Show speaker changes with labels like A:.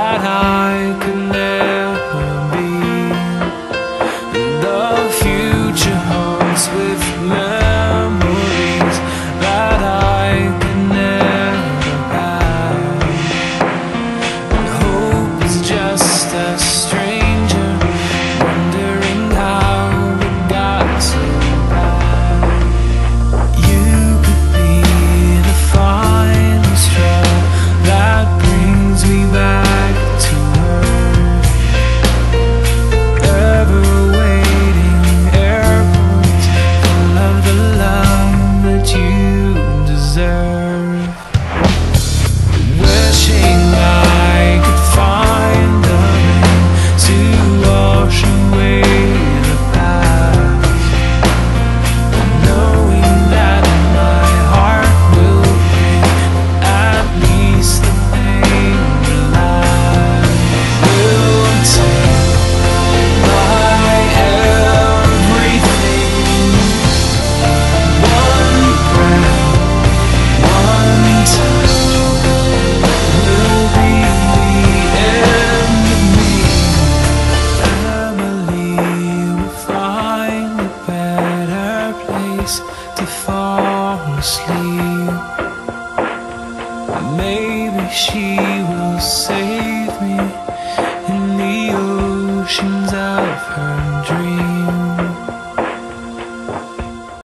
A: that I could never be. The future haunts with memories that I could never have. And hope is just a stranger wondering how it got so bad. You could be the final straw that brings me back to earth. Ever waiting airports full of the love that you deserve. Wishing I could find the rain to wash away the past, knowing that my heart will break, at least the pain will last. Will take my everything, one breath, one touch will be the end of me. Emily will find a better place to fall asleep. Maybe she will say